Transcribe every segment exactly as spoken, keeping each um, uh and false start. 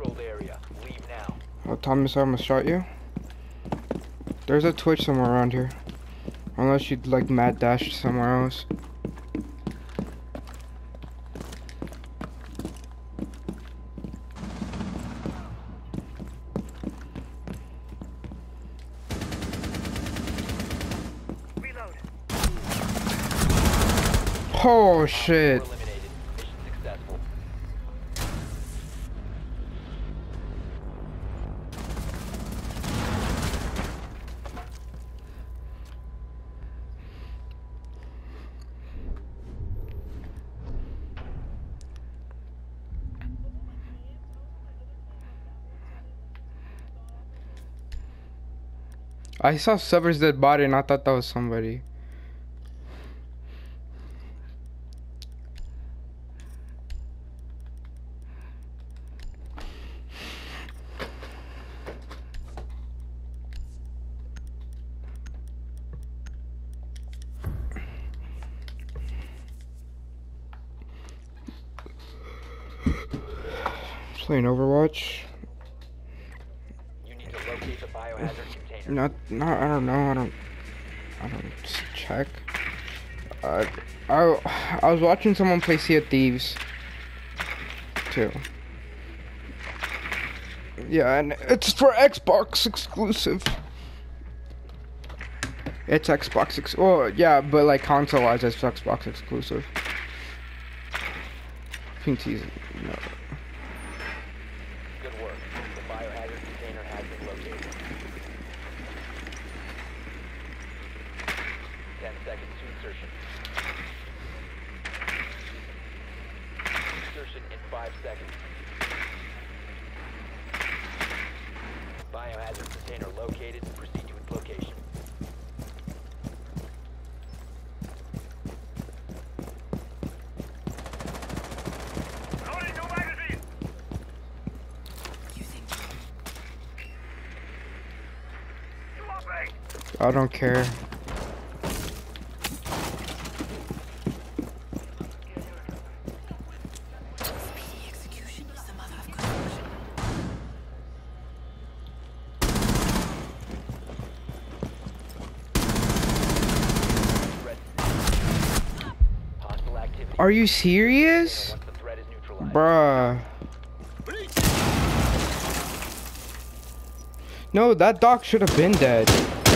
controlled area. Leave now. Oh, Thomas, I almost shot you. There's a Twitch somewhere around here. Unless you'd like mad dash somewhere else. Reload. Oh shit. Eliminated. Mission successful. I saw Sever's dead body and I thought that was somebody. Playing Overwatch. You need to locate the biohazard container. Not, not. I don't know. I don't. I don't just check. Uh, I, I was watching someone play Sea of Thieves. Too. Yeah, and it's for Xbox exclusive. It's Xbox ex. Well, yeah, but like console-wise, it's Xbox exclusive. P T's no. Good work. The biohazard container has been located. Ten seconds to insertion. Insertion in five seconds. Biohazard container located. Proceed to its location. Loading new magazine. You obey. I don't care. Hostile activity. Are you serious? Once the threat is neutralized. Bruh. No, that doc should have been dead.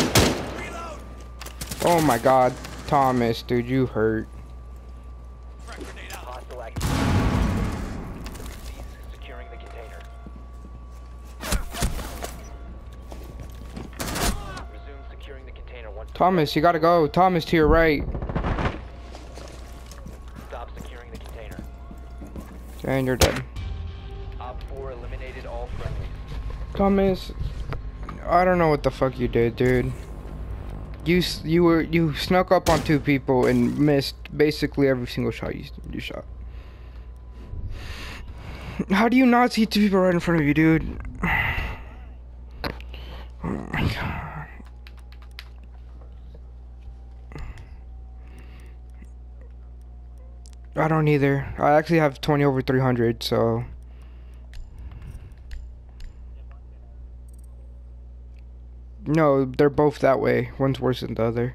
Oh my god. Thomas, dude, you hurt. Hostile activity. Cease securing the container. Resume securing the container once. the Thomas, you gotta go. Thomas, to your right. threat- Stop securing the container. And you're dead. Op four eliminated all friendlies. Thomas, I don't know what the fuck you did, dude. You s- you were you snuck up on two people and missed basically every single shot you you shot. How do you not see two people right in front of you, dude? Oh my god. I don't either. I actually have twenty over three hundred, so. No, they're both that way. One's worse than the other.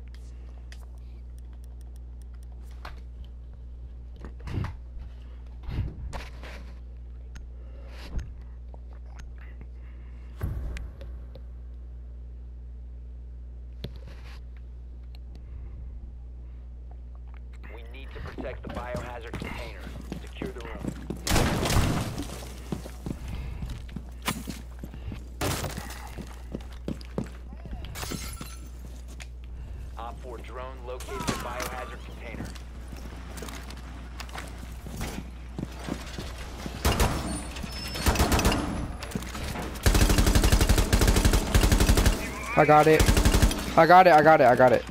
We need to protect the biohazard container. Secure the room. Op four drone located the biohazard container. I got it. I got it. I got it. I got it.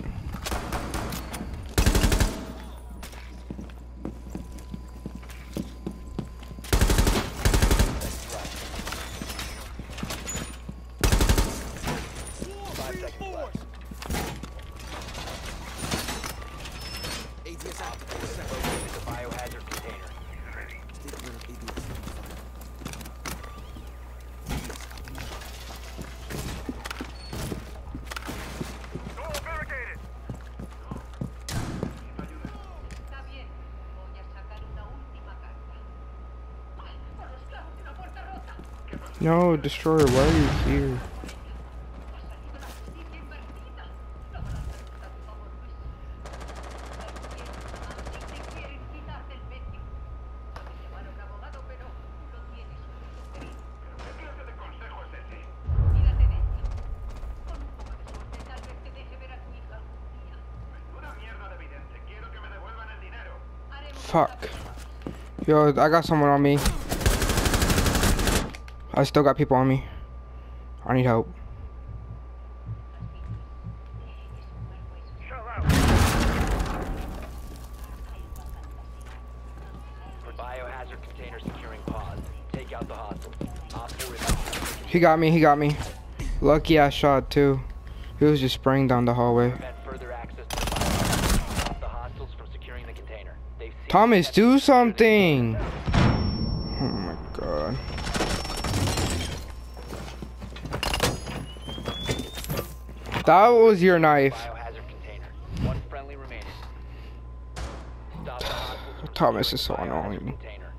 Five seconds left. Op four located the biohazard container. No, Destroyer, why are you here? Fuck. Yo, I got someone on me. I still got people on me. I need help. Shell out. Biohazard container securing pods. Take out the hostiles. Op four is He got me, he got me. Lucky I shot too. He was just spraying down the hallway. prevent further access to the biohazard. Stop the hostiles from securing the container. They've seized Thomas, the- do something! Oh my god. That was your knife. Biohazard container. One friendly remaining. Stop the hostiles from Thomas is so securing the biohazard annoying. container.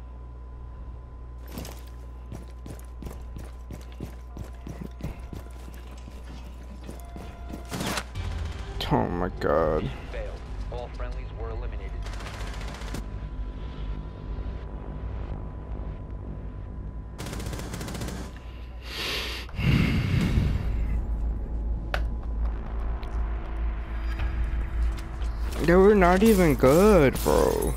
Oh my god. Failed. All friendlies were eliminated. They were not even good, bro.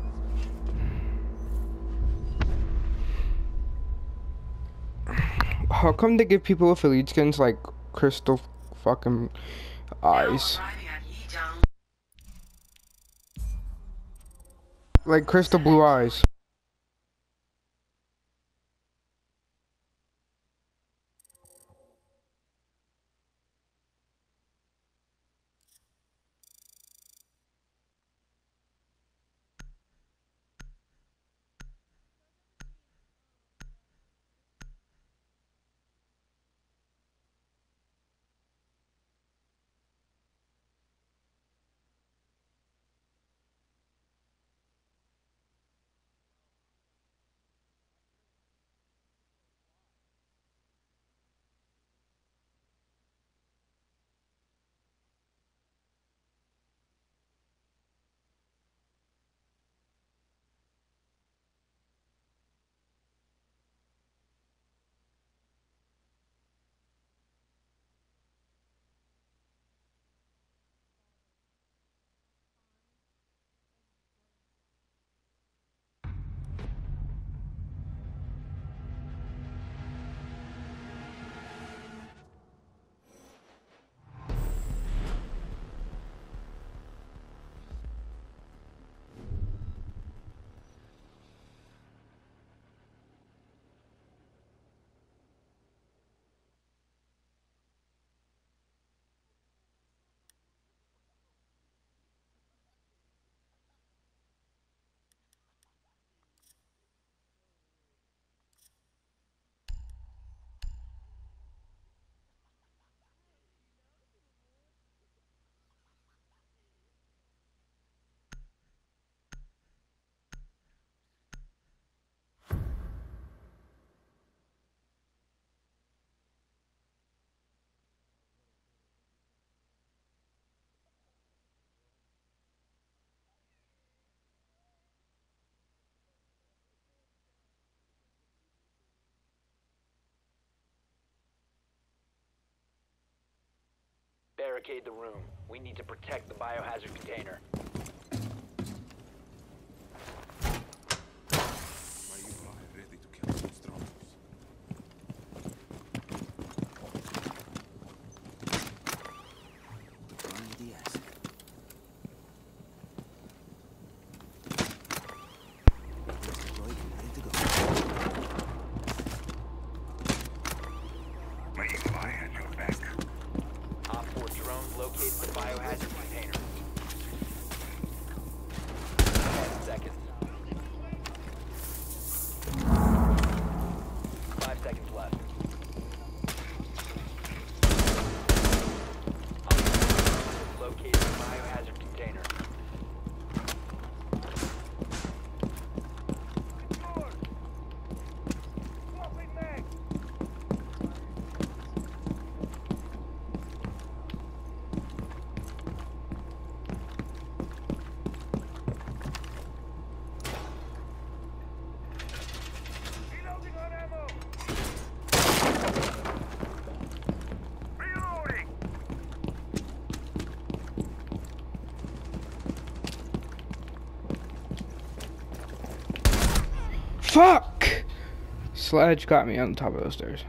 How come they give people with elite skins like crystal fucking eyes? Like crystal blue eyes. Barricade the room. We need to protect the biohazard container. Ready to kill those drones. Deploying the asset. Deployed and ready to go. My evil eye had your back. Op four drone located the biohazard container. Ten seconds. Five seconds left. Op four located the biohazard container. Swapping mag. Fuck! Sledge got me on the top of those stairs.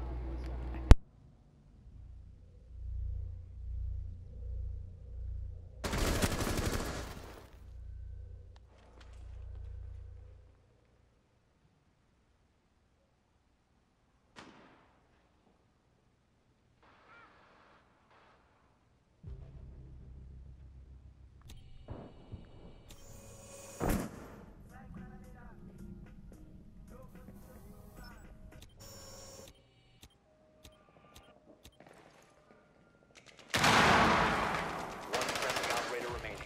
One friendly operator remaining.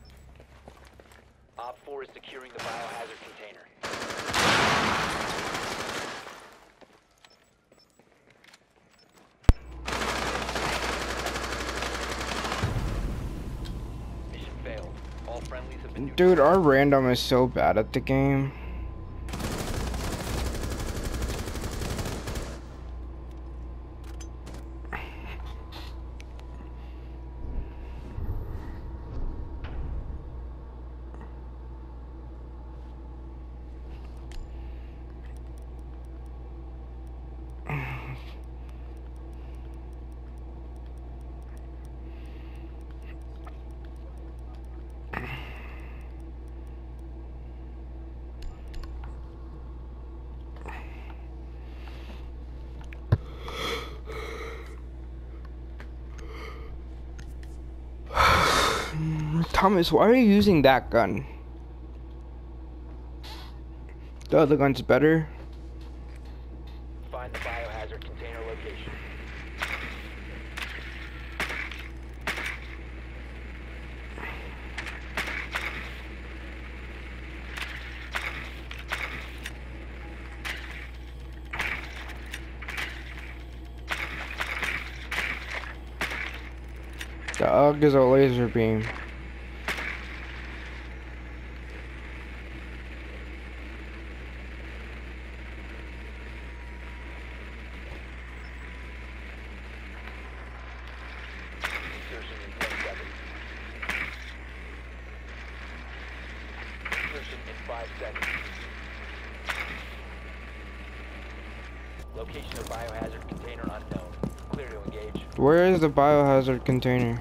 Op four is securing the biohazard container. Mission failed. All friendlies have been Dude, our random is so bad at the game. Thomas, why are you using that gun? The other gun's better. Find the biohazard container location. The U G is a laser beam. Insertion in ten seconds. Insertion in five seconds. Location of biohazard container unknown. Clear to engage. Where is the biohazard container?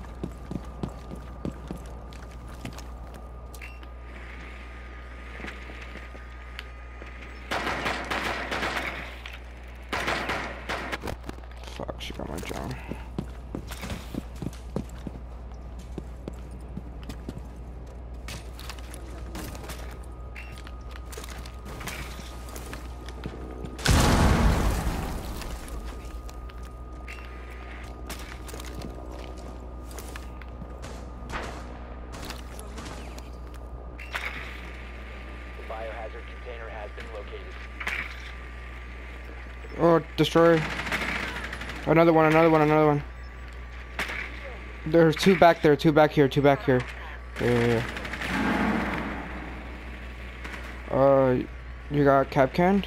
Fuck, she got my drone. The biohazard container has been located. Oh, destroyer. Another one, another one, another one. There's two back there, two back here, two back here. Yeah, yeah, yeah. Uh, you got cap canned?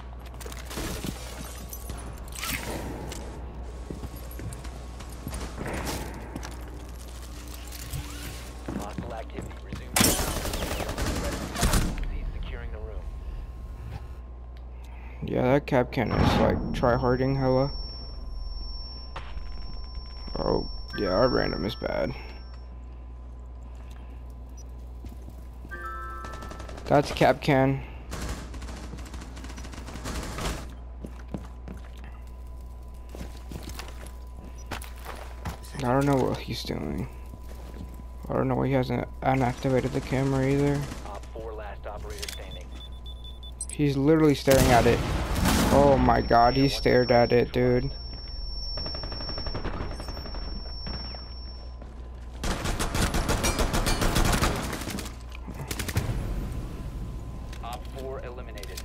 Hostile activity resumed. Cease securing the room. Yeah, that cap can is like try-harding hella. Oh, yeah, our random is bad. That's cap can. I don't know what he's doing. I don't know why he hasn't unactivated the camera either. Op four last operator standing. He's literally staring at it. Oh my god, he stared at it, dude. Op four eliminated.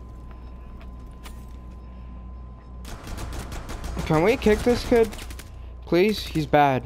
Can we kick this kid? Please? He's bad.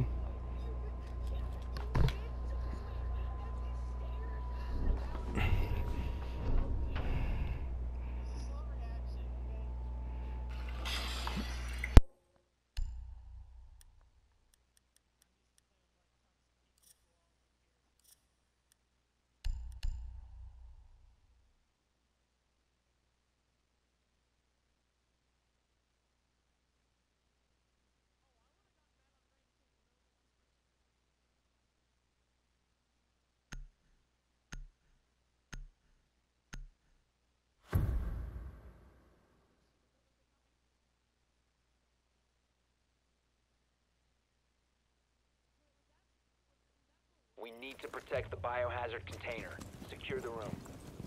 We need to protect the biohazard container. Secure the room.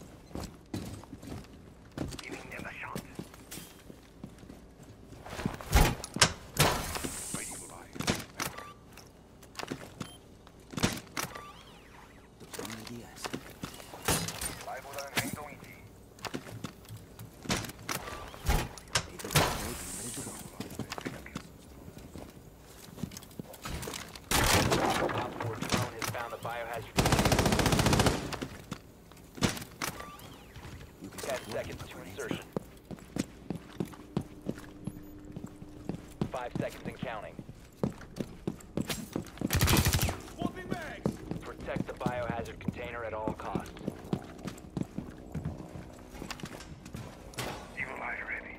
Giving them a shot. My evil eye. Deploying the asset. 말보다는 행동이지. Need to deploy and ready to go. Op four drone has found the biohazard. You can Ten start seconds working to on it. insertion. Five seconds and counting. Protect the biohazard container at all costs. Evil eye ready.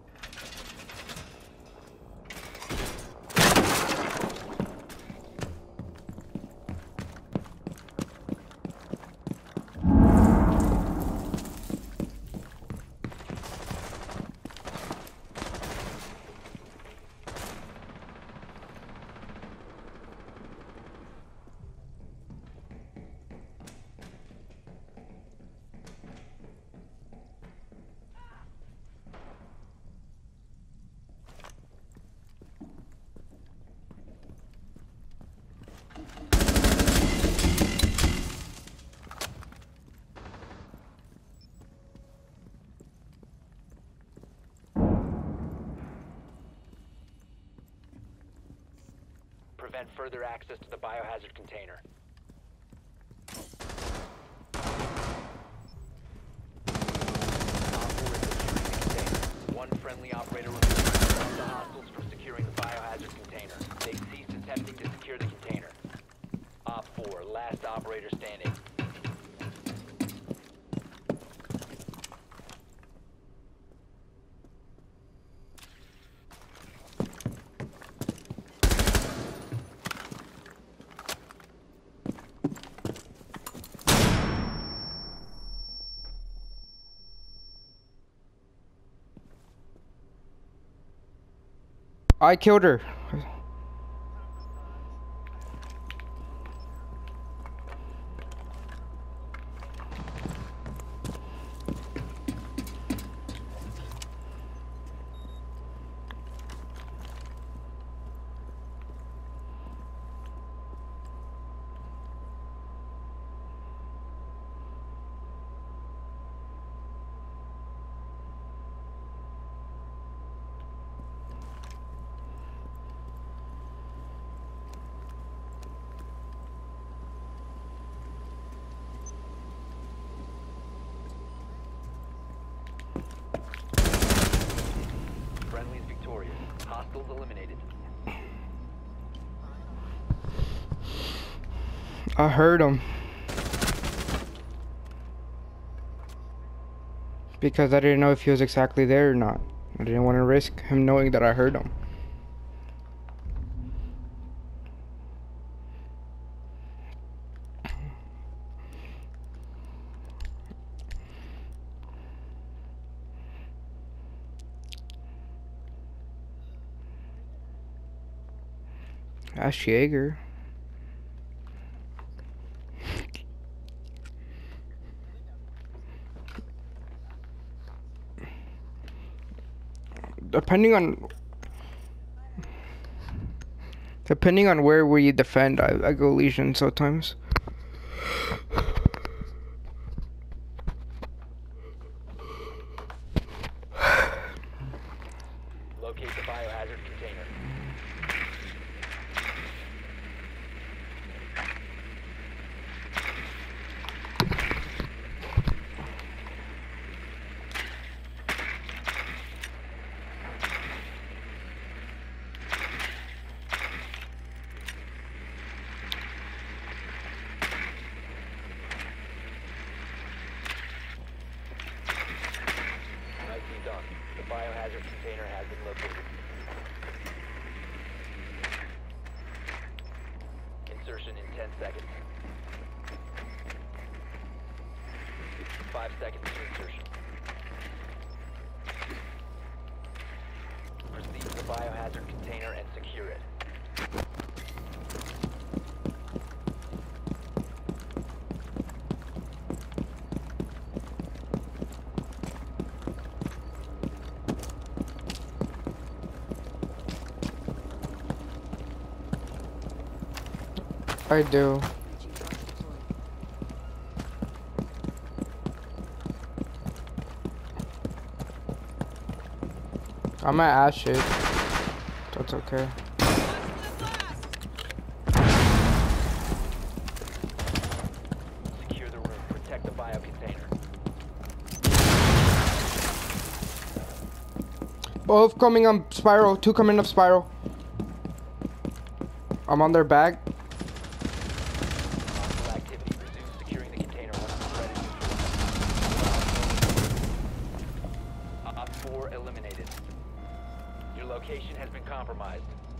Prevent further access to the biohazard container. Op four is securing the container. One friendly operator removed. Stop the hostiles from securing the biohazard container. They ceased attempting to secure the container. Op four, last operator standing. I killed her. Friendly is victorious. Hostiles eliminated. I heard him. Because I didn't know if he was exactly there or not. I didn't want to risk him knowing that I heard him. That's Jaeger. Depending on depending on where we defend, I, I go Legion sometimes. Locate the biohazard container. Nicely done. The biohazard container has been located. Insertion in ten seconds. Five seconds to insertion. Proceed to the biohazard container and secure it. I do. I'm at ash it. That's okay. Secure the room. Protect the bio container. Both coming on spiral. Two coming up spiral. I'm on their back. Hostile activity. Resume securing the container once the threat is neutralized. Op four eliminated. Your location has been compromised.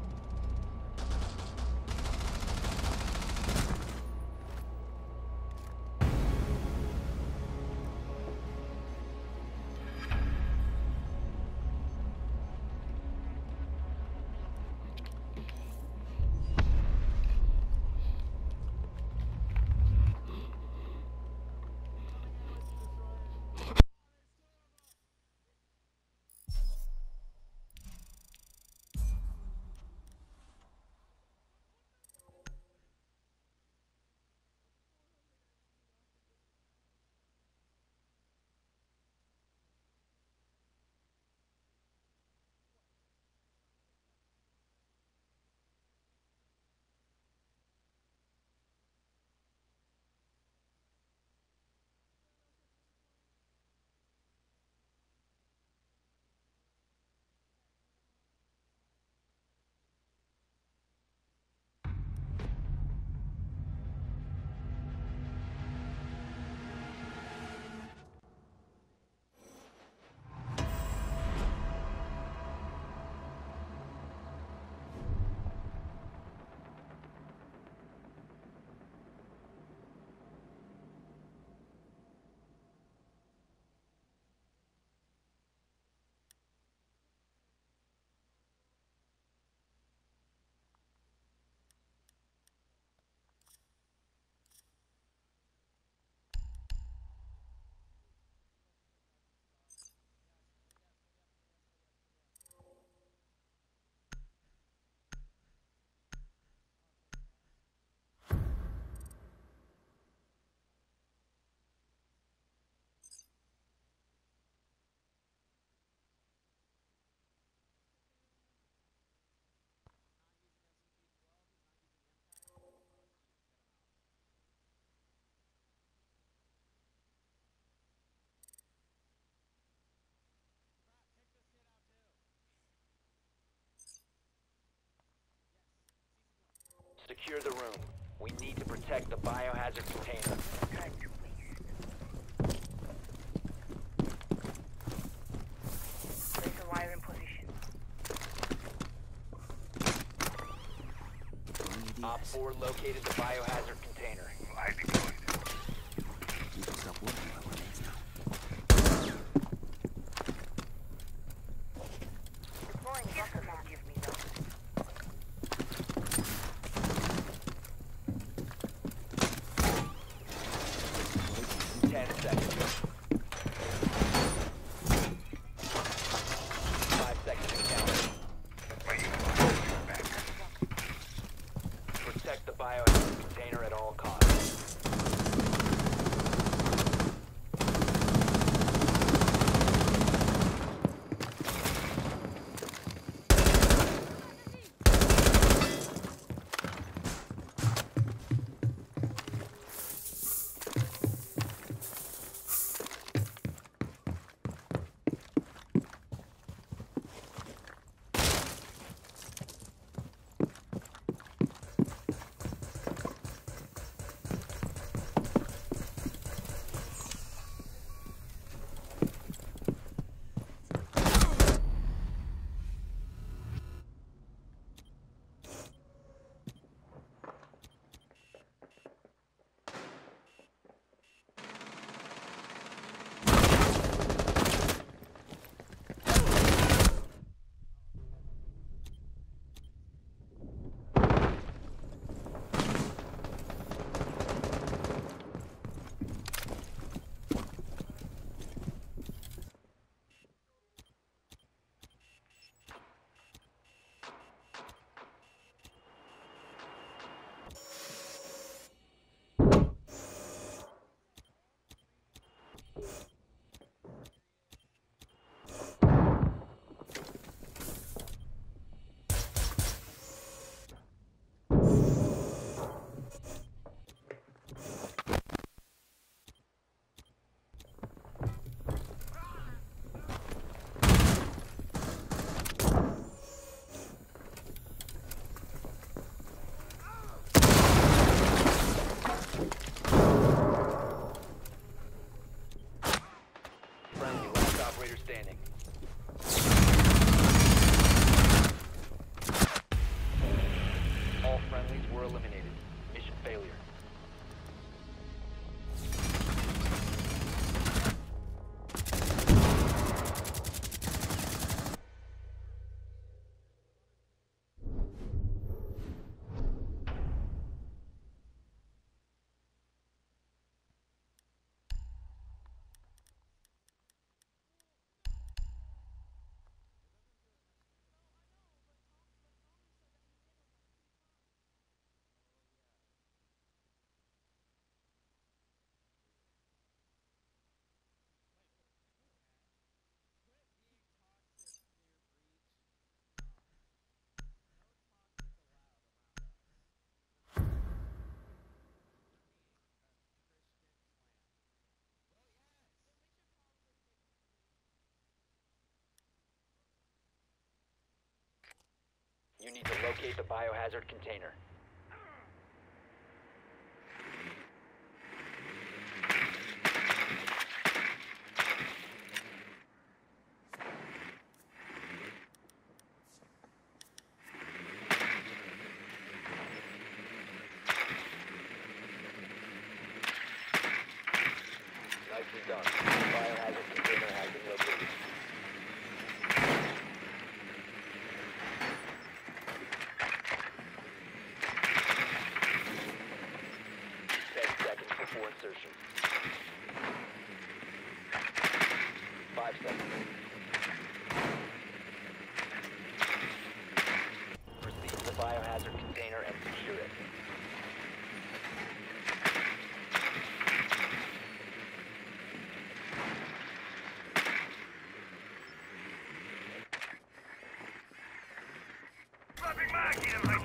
Secure the room. We need to protect the biohazard container. Time to waste. Place a wire in position. Op four located the biohazard container. I deployed. You can stop working on grenades now. Deploying rocket map. Give me those. Ten seconds. Five seconds to count. My uniform is back. Protect the biohazard container at all You need to locate the biohazard container. Nicely done. The biohazard container has been located. Ten seconds before insertion. Five seconds. Proceed to the biohazard container and secure it. Dropping mag, Ian, right